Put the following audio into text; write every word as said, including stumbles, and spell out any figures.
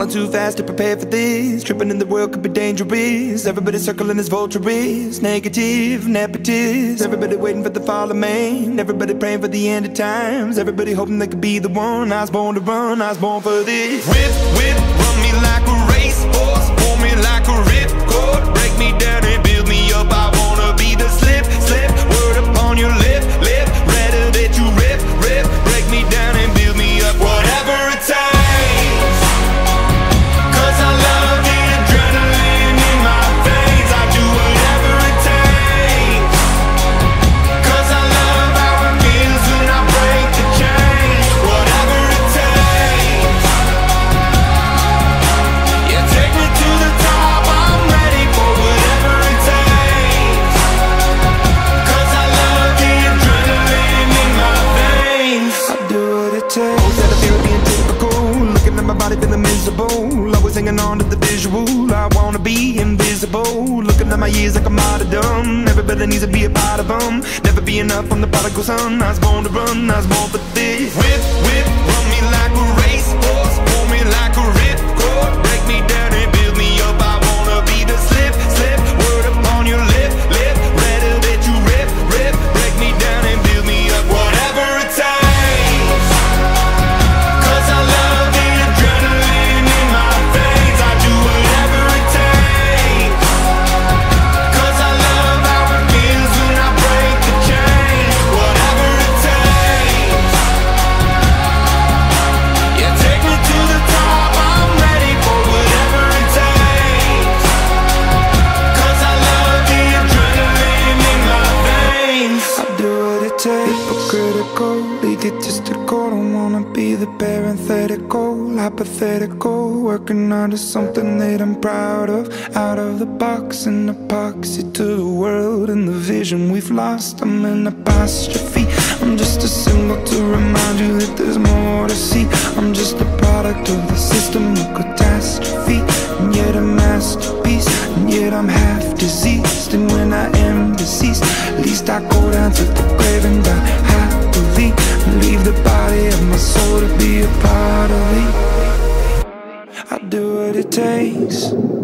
Falling too fast to prepare for this. Tripping in the world could be dangerous. Everybody circling as vultures. Negative, nepotist. Everybody waiting for the fall of man. Everybody praying for the end of times. Everybody hoping they could be the one. I was born to run, I was born for this. Whip, whip, run me like a racehorse. Pull me like a ripcord. Break me down and build me up. I wanna be the slip, slip. Word upon your lip, lip. Rather that you rip, rip. Break me down and build me up. Whatever it takes. Cause I love the adrenaline in my veins. I do whatever it takes. Cause I love how it feels when I break the chains. Whatever it takes. Yeah, take me to the top. I'm ready for whatever it takes. Cause I love the adrenaline in my veins. I do what it takes. Instead of fear being typical, looking at my body feeling miserable. Always hanging on to the visual. I wanna be invisible. Looking at my years like a martyrdom. Everybody needs to be a part of them. Never be enough on the prodigal son. I was born to run, I was born for this. Whip, whip, run me like a racehorse. Pull me like a ripcord. Break me down and build me up. I wanna be the slip, slip. Word upon your lip, lip. Rather that you rip, rip. Break me down and build me up. Whatever it takes. Cause I love the adrenaline in my veins. I do whatever it takes. Cause I love how it feels when I break the chains. Whatever it takes. Yeah, take me to the top. I'm ready for whatever it takes. Cause I love the adrenaline in my veins. I do what it takes. Hypocritical, egotistical. Don't wanna be the parenthetical, hypothetical. Working onto something that I'm proud of. Out of the box, an epoxy to the world and the vision we've lost. I'm an apostrophe. I'm just a symbol to remind you that there's more to see. I'm just a product of the system of catastrophe, and yet a masterpiece. And yet I'm half diseased, and when I am deceased, at least I go down to the grave and die happily, and leave the body of my soul to be a part of it. I do what it takes.